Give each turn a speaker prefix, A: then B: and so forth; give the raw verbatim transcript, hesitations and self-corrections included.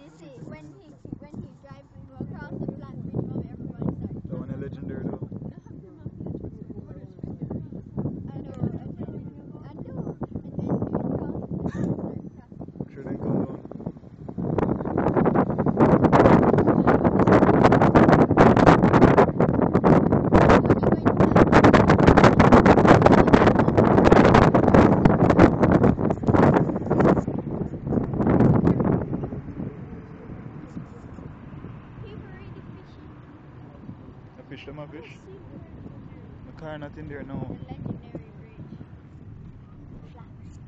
A: you see, when he when he drives across the flat bridge, well, everyone starts.
B: The one legendary though.
A: I know, and then, I know, and then you cross,
B: Sure then come down. Fish them a fish. The car not in there now.
A: the legendary bridge. Flat bridge.